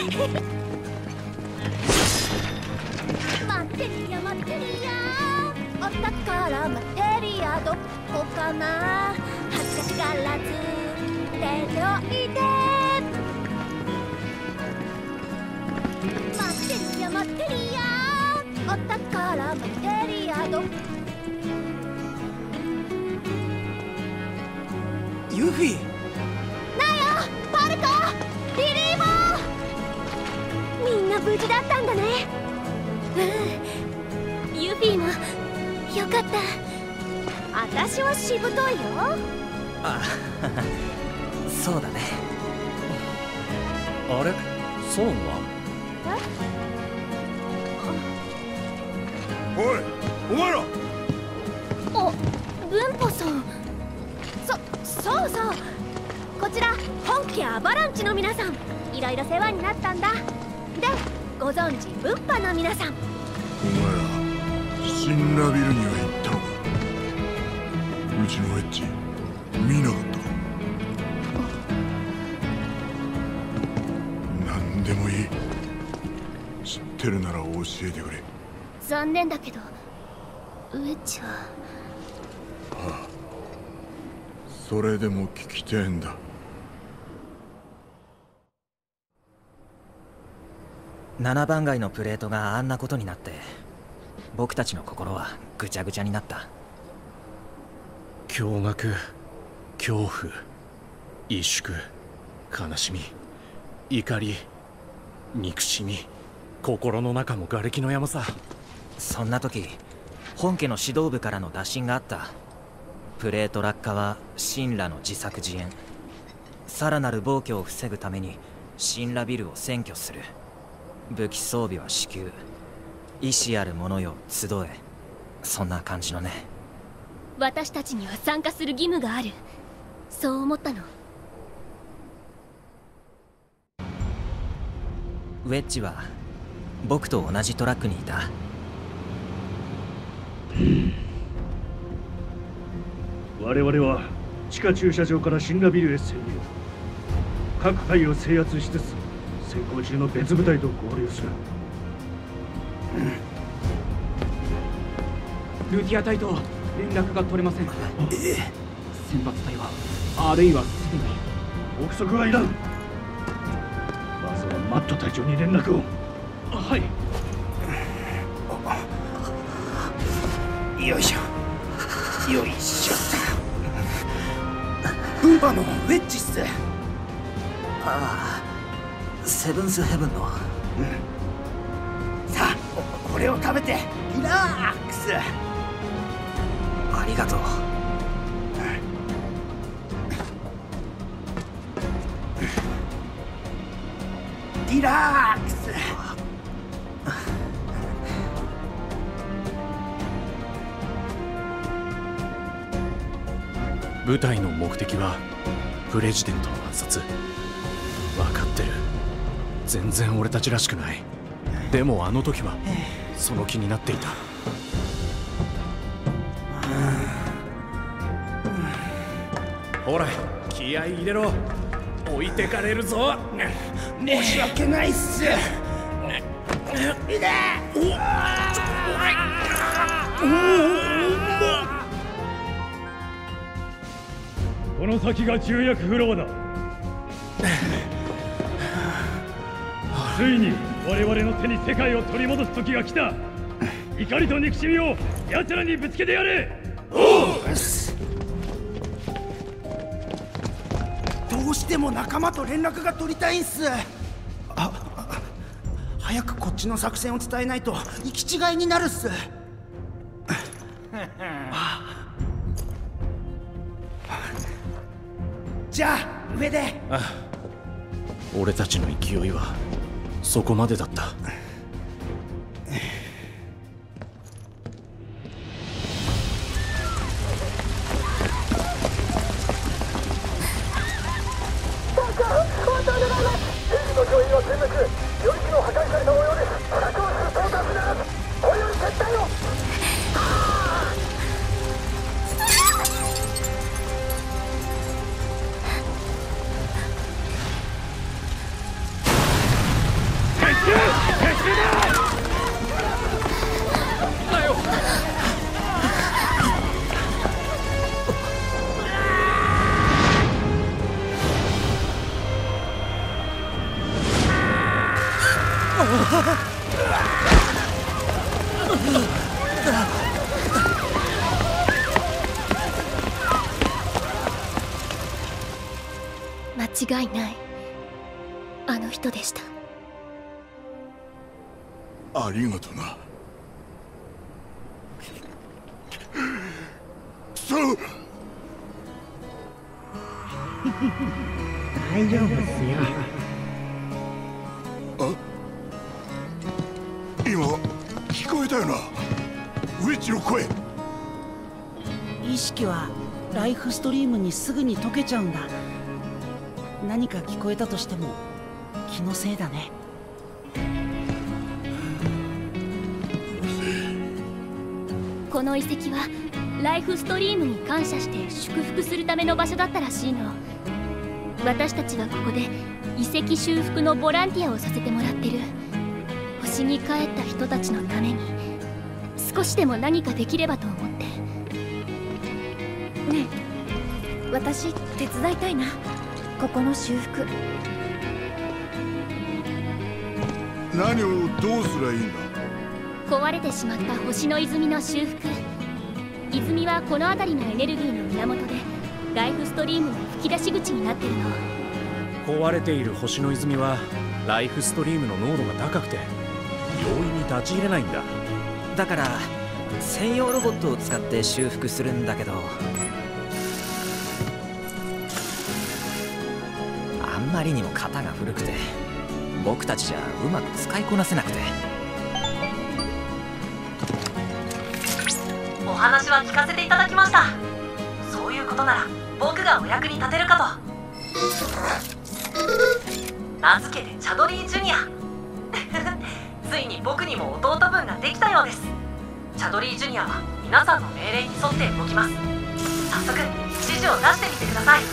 マテリアマテリア、お宝マテリアどこかな、はしからず出ておいで。マテリアマテリア、お宝マテリアどユフィ。 なよ、パルコ、リリーボー、みんな無事だったんだね。うん、ユフィもよかった。私はしぶといよ。 あ、そうだね。 あれ、ソンは？ おい、お前ら。 お、ブンポさん。そうそう、こちら本家アバランチの皆さん、いろいろ世話になったんだ。で、ご存知ブッパの皆さん。 お前らシンラビルには行ったのか。うちのエッジ見なかったか。何でもいい、知ってるなら教えてくれ。 残念だけどウェッジは。 ああ、それでも聞きてえんだ。 7番街のプレートがあんなことになって、僕たちの心はぐちゃぐちゃになった。 驚愕、恐怖、萎縮、悲しみ、怒り、憎しみ、心の中も瓦礫の山さ。 そんな時、本家の指導部からの打診があった。プレート落下は神羅の自作自演。さらなる暴挙を防ぐために神羅ビルを占拠する。武器装備は至急、意志ある者よ集え。そんな感じのね。 私たちには参加する義務がある、そう思ったの。 ウェッジは僕と同じトラックにいた。 我々は地下駐車場から神羅ビルへ潜入。各階を制圧しつつ先行中の別部隊と合流する。 ルティア隊と連絡が取れません。先発隊はあるいはすでに。 憶測はいらん。まずはマット隊長に連絡を。はい。 よいしょよいしょ。ブンパのウェッジっす。 ああ、セブンスヘブンの。 さあ、これを食べてリラックス。 ありがとう。 リラックス。 部隊の目的はプレジデントの暗殺。分かってる。全然俺たちらしくない。でもあの時はその気になっていた。ほら、気合い入れろ。置いてかれるぞ。 申し訳ないっす。 この先が重役フロアだ。ついに我々の手に世界を取り戻す時が来た。怒りと憎しみを奴らにぶつけてやれ。 どうしても仲間と連絡が取りたいんす。早くこっちの作戦を伝えないと行き違いになるっす。じゃあ上で。 俺たちの勢いはそこまでだった。 間違いない。あの人でした。 ありがとな。そう大丈夫ですよ。 あ、今聞こえたよな、ウェッジの声。 意識はライフストリームにすぐに溶けちゃうんだ。何か聞こえたとしても気のせいだね。 この遺跡はライフストリームに感謝して祝福するための場所だったらしいの。私たちはここで遺跡修復のボランティアをさせてもらってる。星に帰った人たちのために少しでも何かできればと思って。ねえ、私手伝いたいな、ここの修復。 何をどうすりゃいいんだ。 壊れてしまった星の泉の修復。泉はこの辺りのエネルギーの源でライフストリームの吹き出し口になってるの。 壊れている星の泉はライフストリームの濃度が高くて容易に立ち入れないんだ。 だから専用ロボットを使って修復するんだけど、あんまりにも型が古くて僕たちじゃうまく使いこなせなくて。 お話は聞かせていただきました。そういうことなら僕がお役に立てるかと。名付けてチャドリー・ジュニアついに僕にも弟分ができたようです。チャドリー・ジュニアは皆さんの命令に沿って動きます。早速指示を出してみてください。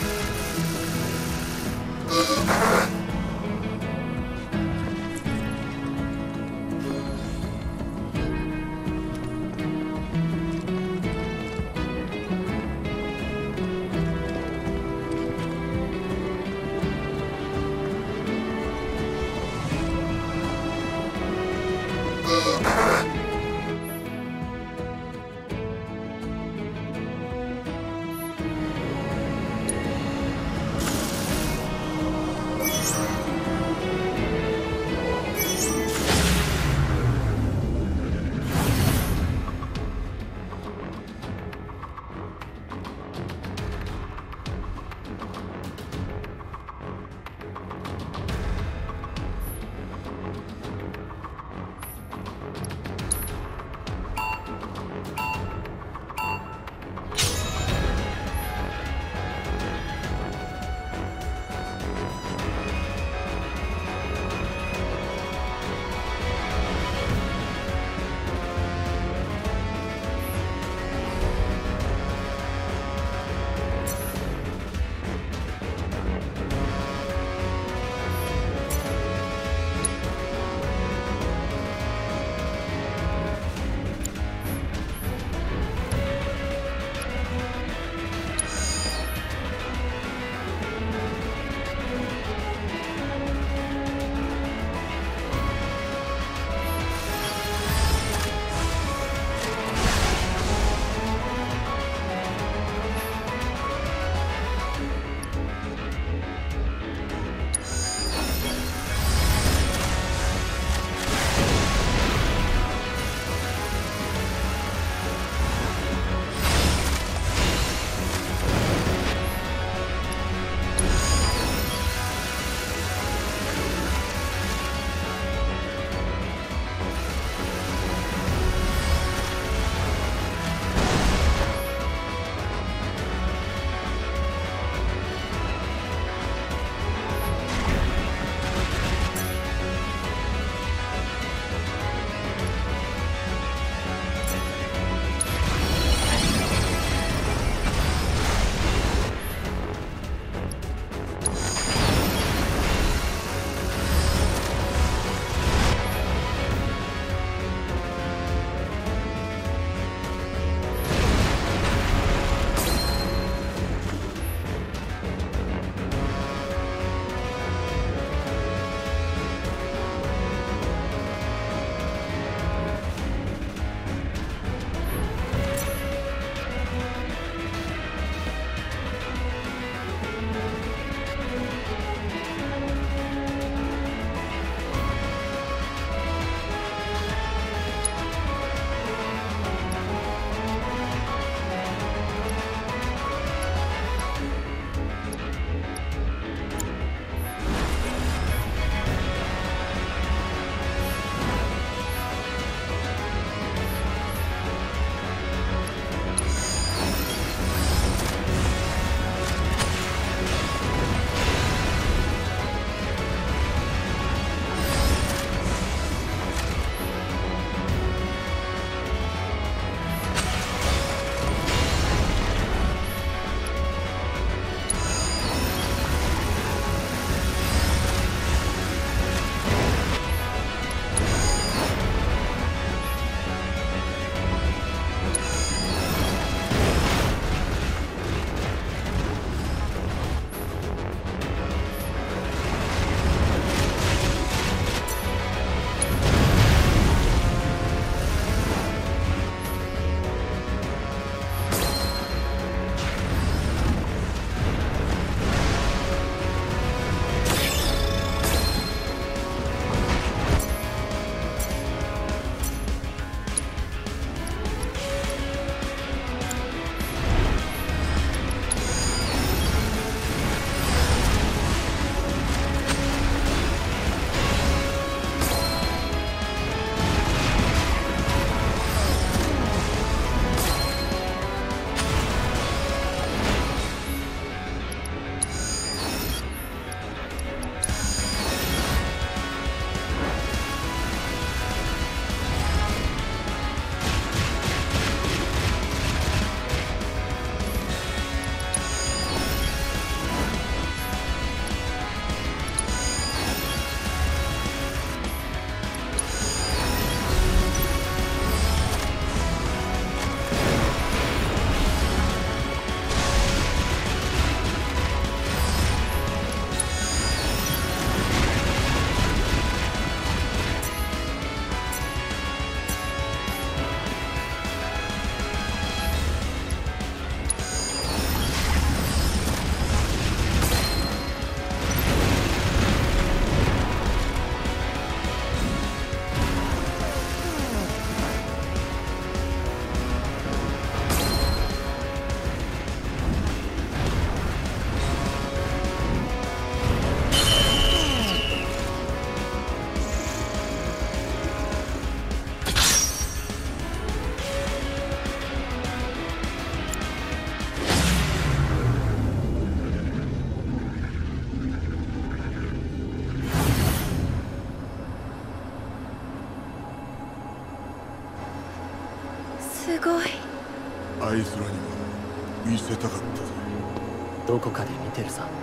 すごい。 あいつらにも見せたかったぜ。 どこかで見てるさ。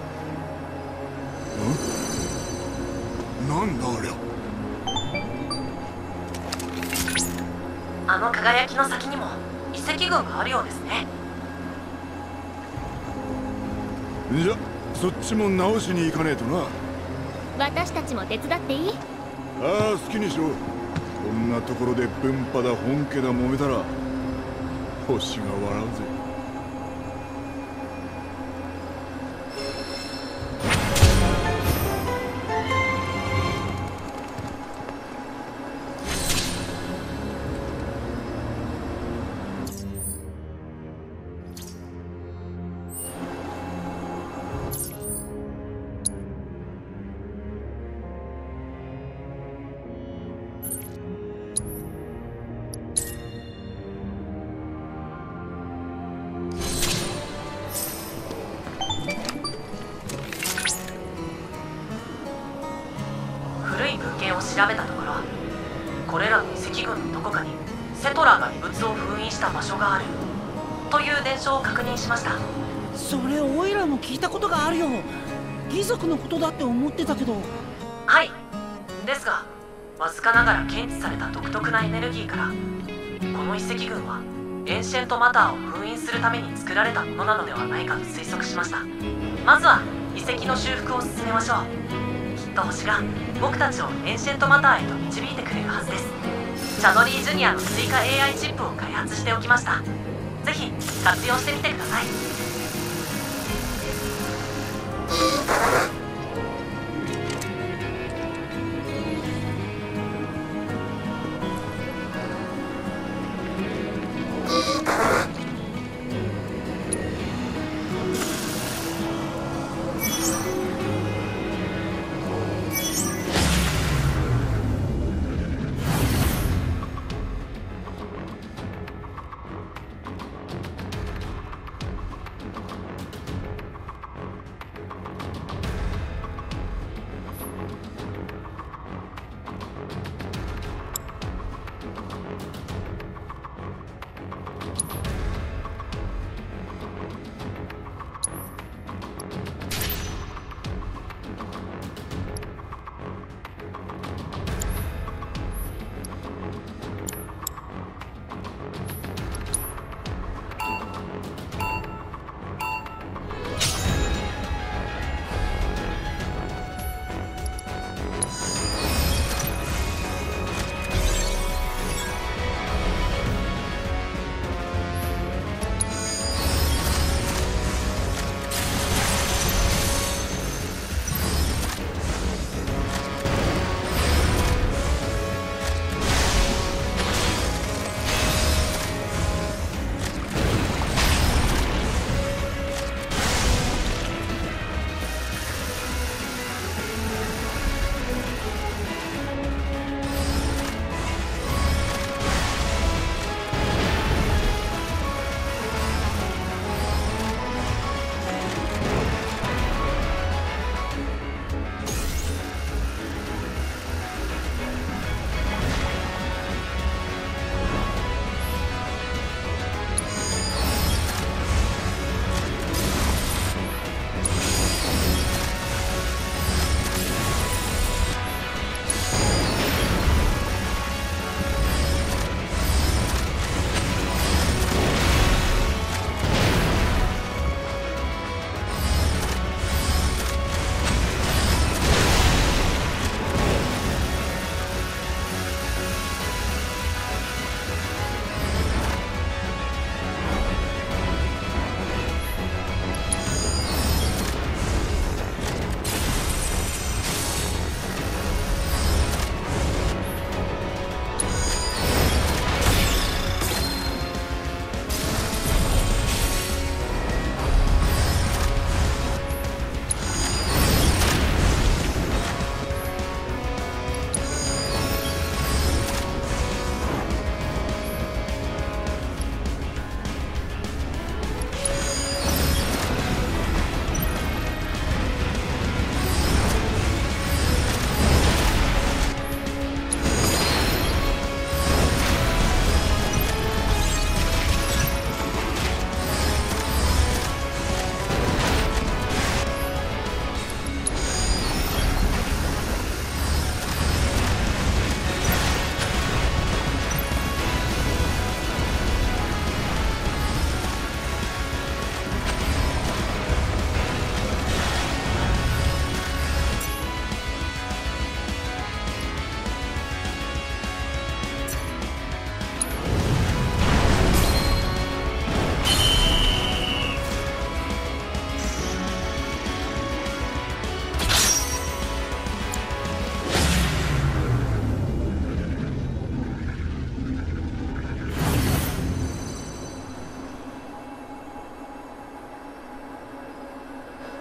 なんだありゃ。 あの輝きの先にも遺跡群があるようですね。 じゃそっちも直しに行かねえとな。 私たちも手伝っていい？ ああ、好きにしろ。こんなところで分派だ本家だ揉めたら星が笑うぜ。 調べたところ、これらの遺跡群のどこかにセトラが遺物を封印した場所があるという伝承を確認しました。 それオイラも聞いたことがあるよ。義族のことだって思ってたけど。 はい。ですが、わずかながら検知された独特なエネルギーから、この遺跡群はエンシェントマターを封印するために作られたものなのではないかと推測しました。まずは遺跡の修復を進めましょう。きっと星が僕たちをエンシェントマターへと導いてくれるはずです。チャドリー・ジュニアの追加 AI チップを開発しておきました。ぜひ活用してみてください。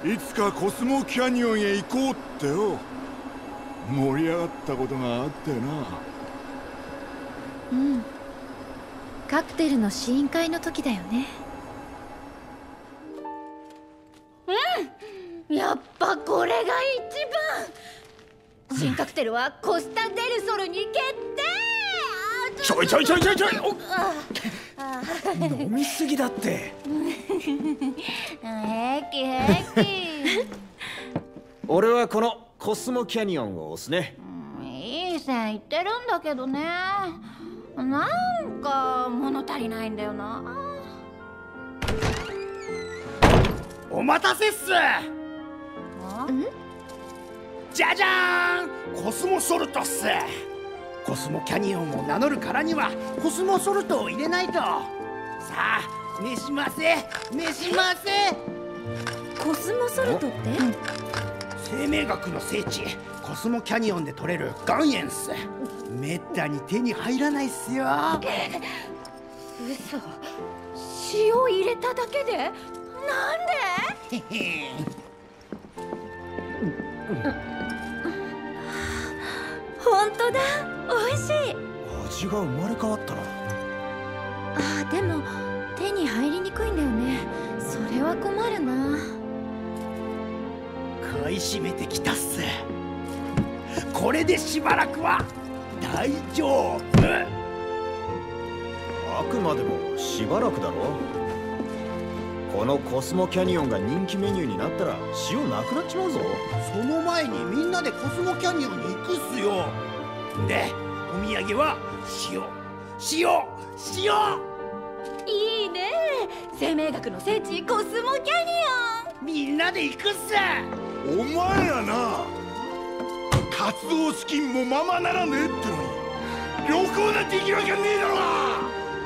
いつかコスモキャニオンへ行こうってよ。盛り上がったことがあったよな。 うん、カクテルの試飲会の時だよね。 うん、やっぱこれが一番。新カクテルはコスタ・デルソルに決定。 ちょい飲みすぎだって。 平気平気。 俺はこのコスモキャニオンを押すね。 いい線言ってるんだけどね、なんか物足りないんだよな。 お待たせっす。じゃじゃーん、コスモソルトっす。コスモキャニオンを名乗るからにはコスモソルトを入れないと。さあ召しませ召しませ。 コスモソルトって、 生命学の聖地コスモキャニオンで取れる岩塩っす。めったに手に入らないっすよ。 嘘、塩入れただけで？なんで？ 本当だ、美味しい。 味が生まれ変わったな。 あ、でも手に入りにくいんだよね。それは困るな。 買い占めてきたっす。これでしばらくは大丈夫。 あくまでもしばらくだろ。このコスモキャニオンが人気メニューになったら塩なくなっちまうぞ。 その前にみんなでコスモキャニオンに行くっすよ。でお土産は塩。 いいね、生命学の聖地コスモキャニオン。 みんなで行くっす。 お前らな、活動資金もままならねえってのに旅行なんて行きわけねえだろうが。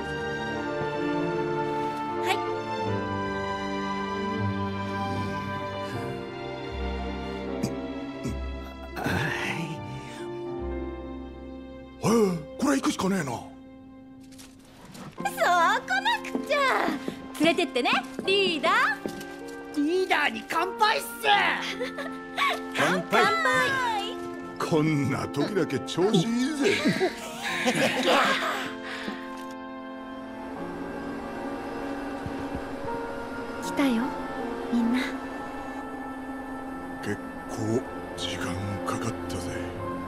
これ行くしかねえな。 そうこなくちゃ。連れてってね、リーダー。 リーダーに乾杯っす。 乾杯。 こんな時だけ調子いいぜ。 来たよ、みんな。 結構時間かかったぜ。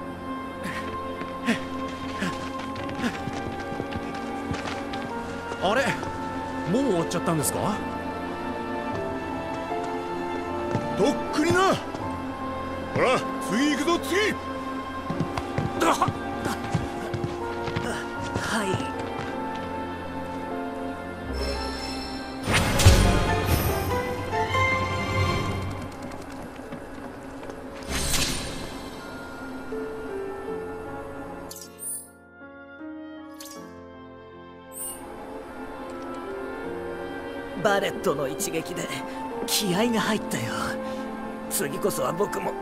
あれ、もう終わっちゃったんですか？ とっくにな。ほら次行くぞ、次。 はい。バレットの一撃で気合が入ったよ。次こそは僕も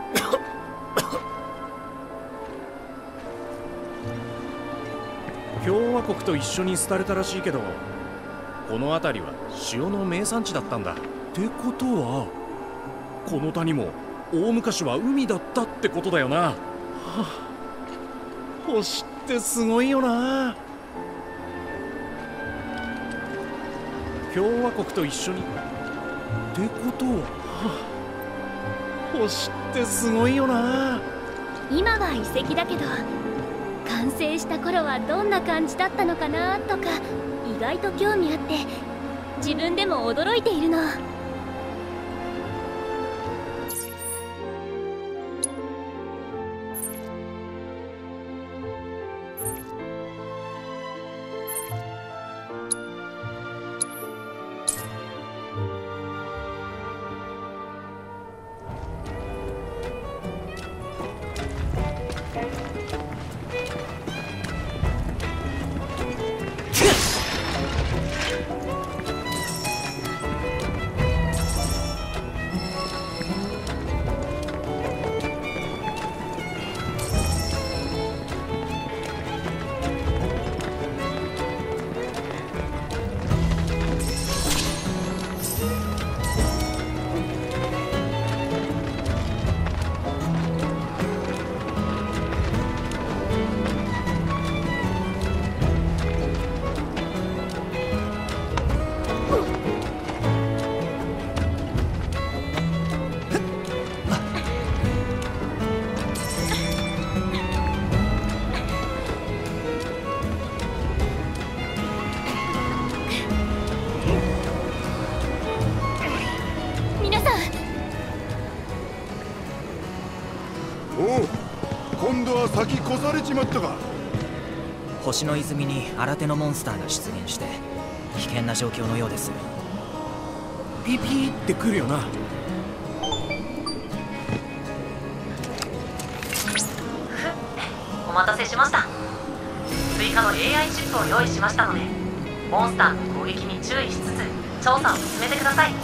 共和国と一緒に廃れたらしいけど、この辺りは塩の名産地だったんだ。ってことはこの谷も大昔は海だったってことだよな。はあ、星ってすごいよな。共和国と一緒にってことは、星ってすごいよな。 今は遺跡だけど、完成した頃はどんな感じだったのかなとか意外と興味あって自分でも驚いているの。 先越されちまったか。 星の泉に新手のモンスターが出現して危険な状況のようです。 ピピーってくるよな。 お待たせしました。追加の AI チップを用意しましたので、モンスターの攻撃に注意しつつ調査を進めてください。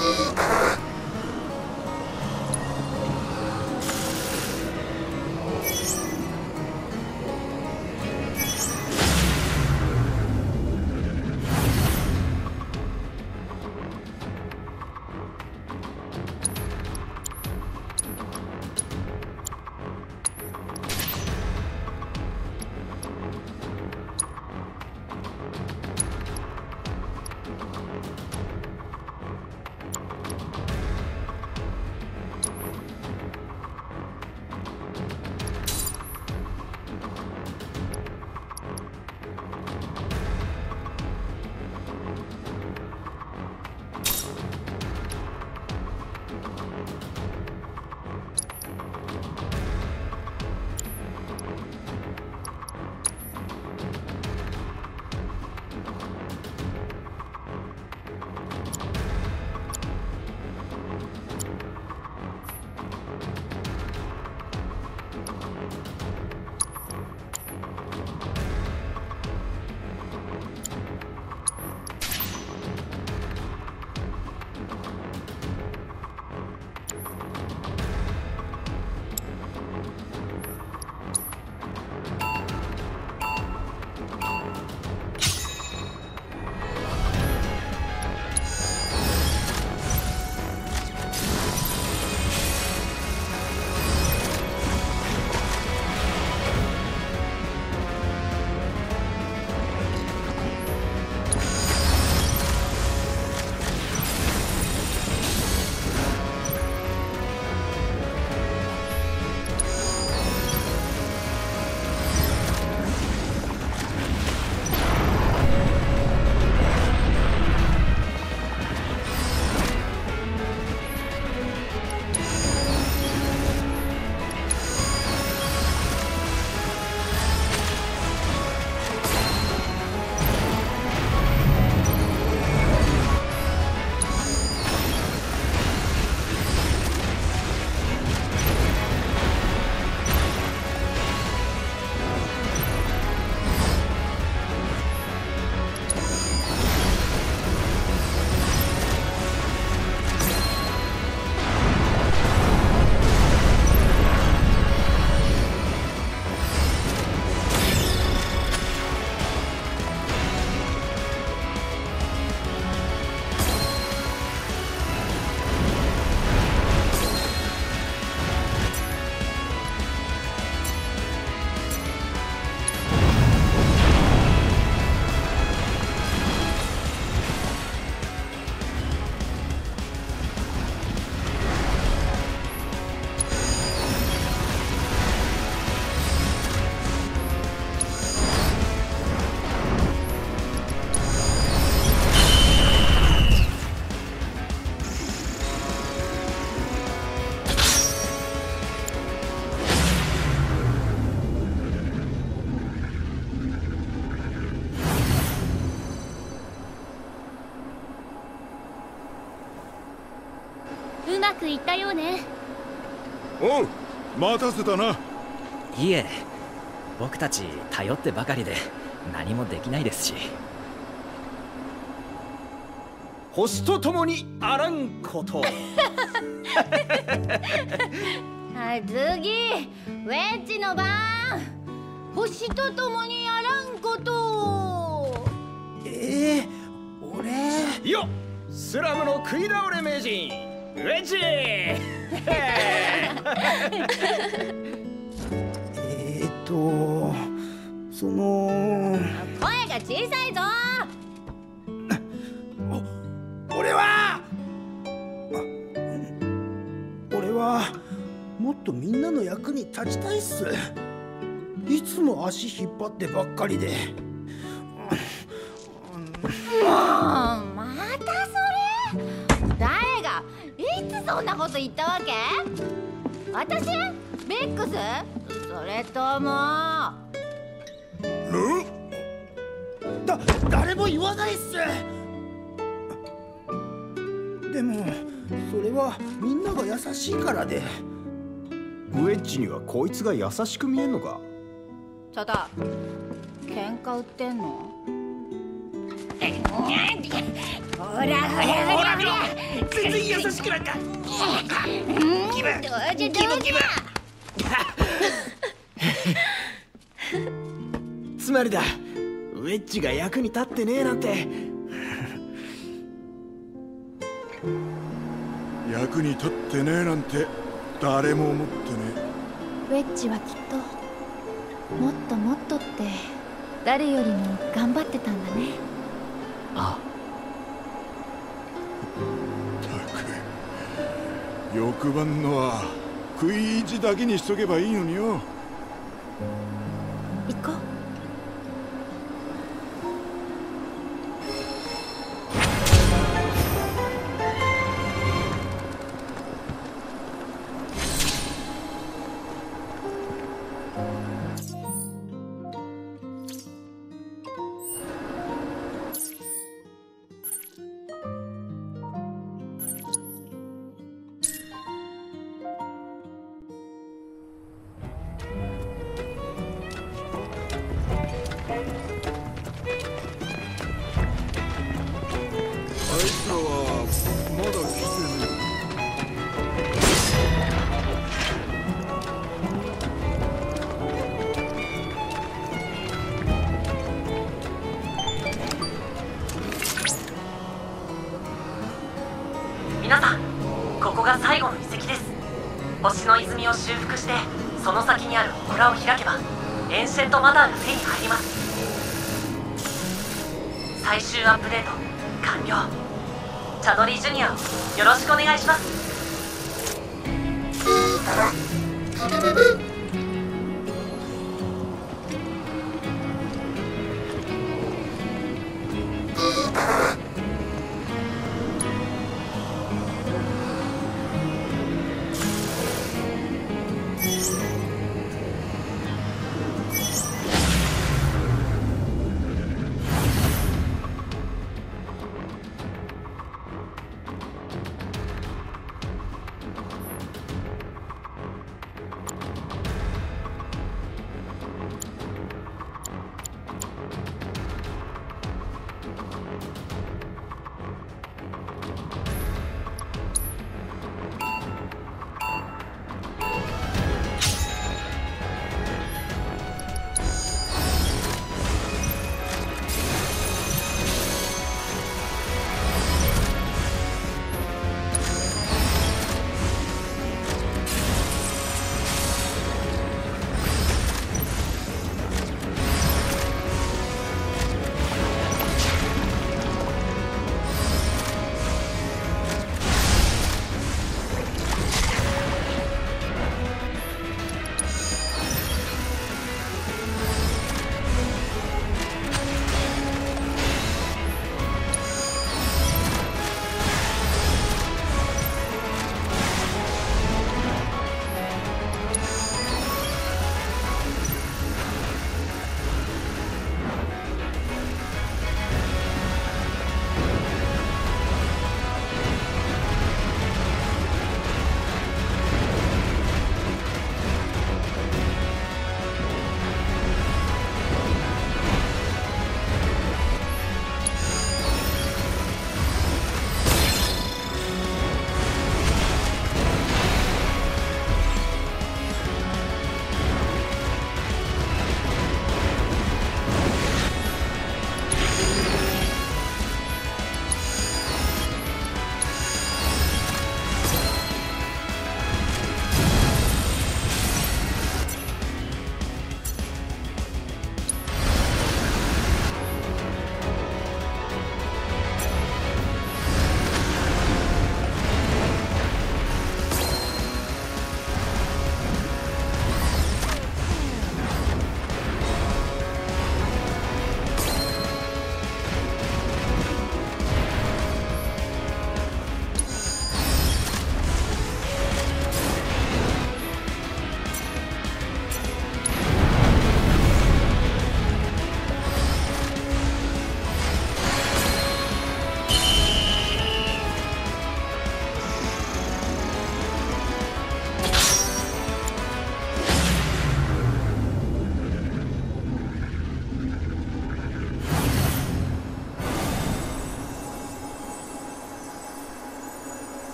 うまくいったようね。 おう、待たせたな。 いえ、僕たち頼ってばかりで何もできないですし。 星と共にあらんこと。 はい、次ウェッジの番。星と共にあらんこと。 俺よっ、スラムの食い倒れ名人ウェッジ。 その声が小さいぞ。 俺はもっとみんなの役に立ちたいっす。いつも足引っ張ってばっかりで。 またそれ。誰がいつそんなこと言ったわけ？私？ベックス？それとも誰も言わないっす。でもそれはみんなが優しいからで。 ウェッジにはこいつが優しく見えんのか？ ちょっと喧嘩売ってんの？ ほらほらほらほら、 全然優しくなんか。 気分どうじゃどうじゃ。 つまりだ、ウェッジが役に立ってねえなんて。 役に立ってねえなんて誰も思ってねウェッジはきっともっともっとって誰よりも頑張ってたんだね。 あえ。欲張んのは食い意地だけにしとけばいいのによ。 行こう。 あいつらはまだ来てね皆さん、ここが最後の遺跡です。星の泉を修復してその先にある祠を開けばエンシェントマターが手に入ります。最終アップデート完了。チャドリージュニアをよろしくお願いします。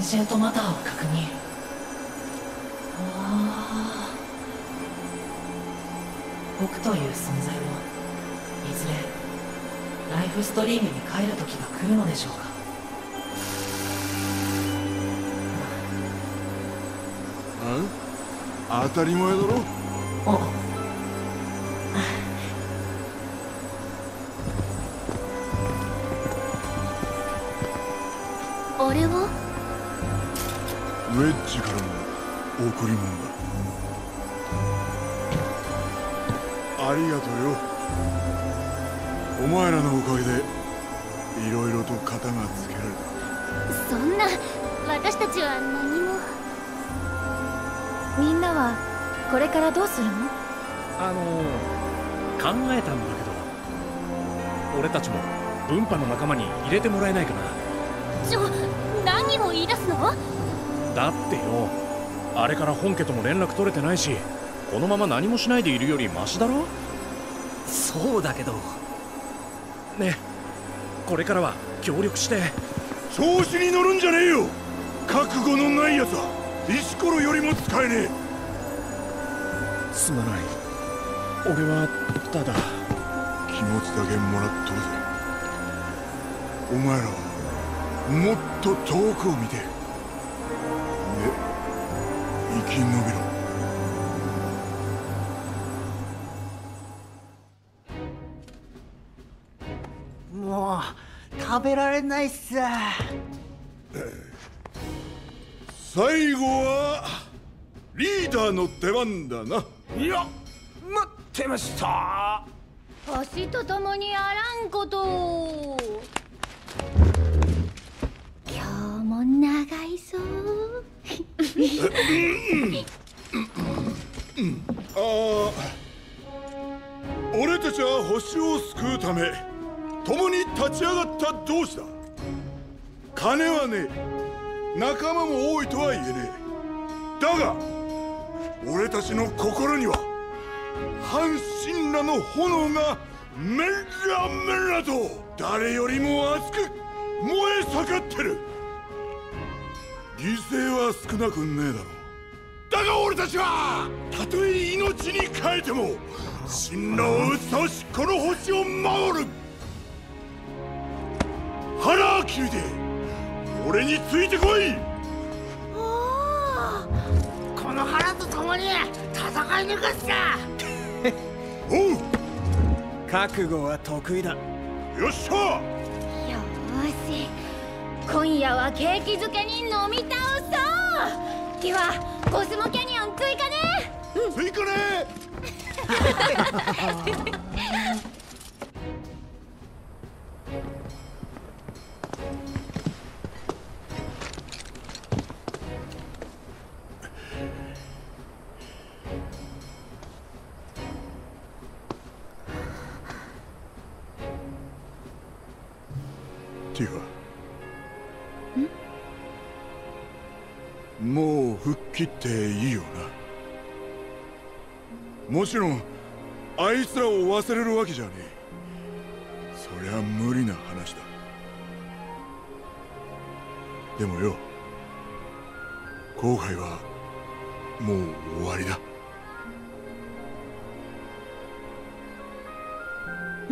ンシェントマターを確認。僕という存在もいずれライフストリームに帰る時が来るのでしょうか。 当たり前だろ。 あれはウェッジからの贈り物だ。ありがとうよ。お前らのおかげでいろいろと型がつけられた。 そんな、私たちは何も。 みんなはこれからどうするの？ 考えたんだけど、俺たちも分派の仲間に入れてもらえないかな。 何を言い出すの？ だってよ、あれから本家とも連絡取れてないし、このまま何もしないでいるよりマシだろ。 そうだけどね、これからは協力して。 調子に乗るんじゃねえよ。覚悟のないやつは石ころよりも使えねえ。 すまない。俺はただ気持ちだけもらっとるぜ。お前らはもっと遠くを見て、で生き延びろ。 もう食べられないっす。 最後はリーダーの出番だな。 いや、待ってました。 星と共にあらんことを。今日も長いぞ。 俺たちは星を救うため共に立ち上がった同志だ。金はねえ、仲間も多いとは言えねえ。だが俺たちの心には半神羅の炎がメラメラと誰よりも熱く燃え盛ってる。犠牲は少なくねえだろう。だが俺たちはたとえ命に変えても神羅を打ち倒しこの星を守る。腹切りで俺についてこい。 この腹と共に戦い抜かすか。 おう、 覚悟は得意だ。 よっしゃ。 よーし、今夜は景気づけに飲み倒そう。ではコスモキャニオン追加ね。 追加ね。ティファ、もう吹っ切っていいよな。もちろんあいつらを忘れるわけじゃねえ。そりゃ無理な話だ。でもよ、後悔はもう終わりだ。 うん。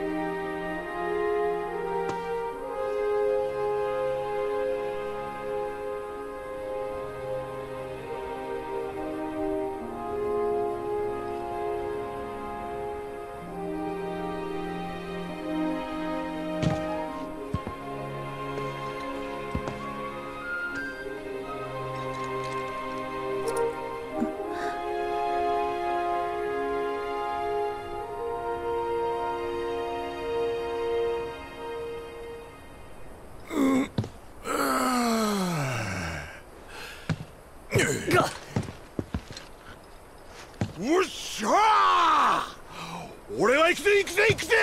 おっしゃー、俺は行くぜ行くぜ行くぜ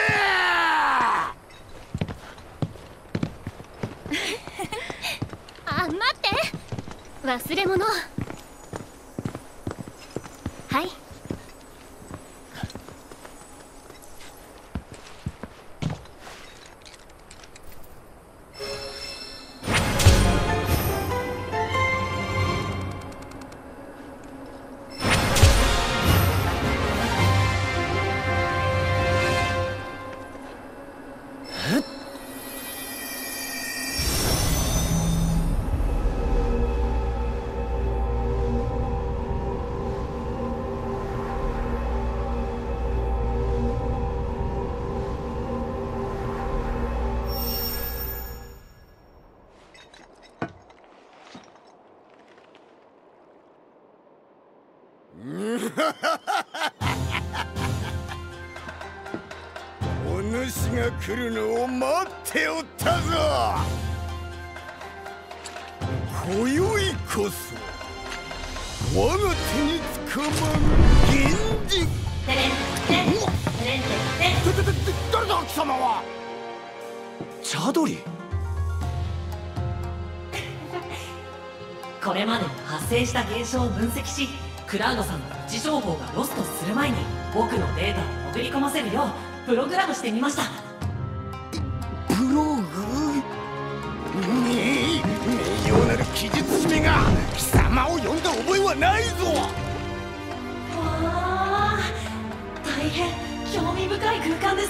あ、待って、忘れ物。はい。 お主が来るのを待っておったぞ。今宵こそ我が手につかまん現実。誰だ貴様は。 チャドリ。 これまでに発生した現象を分析し、クラウドさんの位置情報がロストする前に僕のデータを潜り込ませるようプログラムしてみました。 プログ？名誉なる記述姫が貴様を呼んだ覚えはないぞ。 わあ、大変興味深い空間です。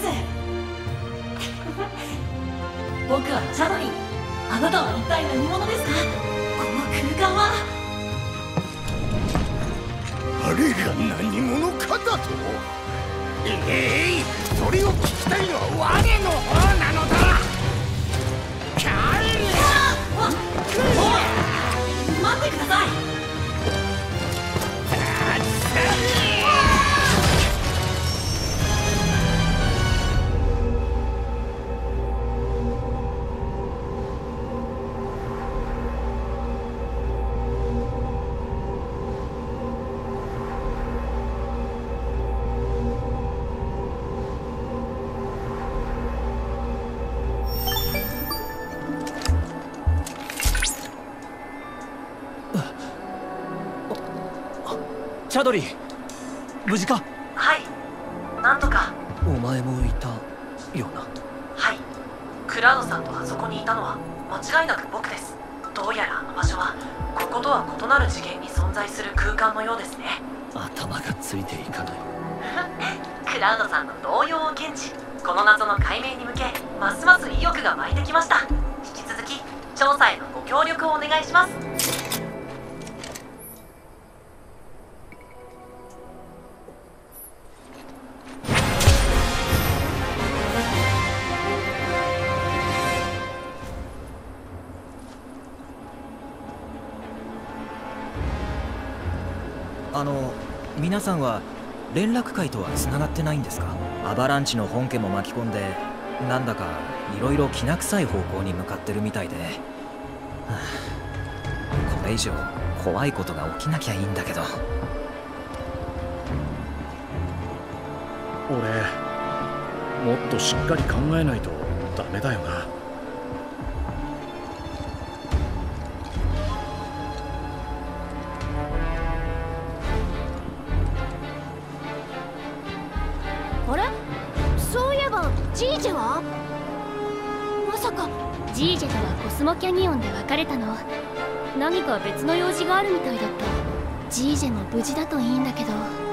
僕はチャドリー。あなたは一体何者ですか？この空間は。 あれが何者かだと？それを聞きたいのは我の方なのだ。帰れ！ 待ってください。 チャドリー、無事か？ はい、なんとか。 お前もいたよな。 はい、クラウドさんとあそこにいたのは間違いなく僕です。どうやらあの場所はこことは異なる次元に存在する空間のようですね。 頭がついていかない。 クラウドさんの動揺を検知、この謎の解明に向けますます意欲が湧いてきました。引き続き調査へのご協力をお願いします。 皆さんは連絡会とはつながってないんですか？アバランチの本家も巻き込んで、なんだかいろいろきな臭い方向に向かってるみたいで、これ以上怖いことが起きなきゃいいんだけど。 俺もっとしっかり考えないとダメだよな。 あれ？そういえばジージェは？まさかジージェとはコスモキャニオンで別れたの？何か別の用事があるみたいだった。ジージェも無事だといいんだけど。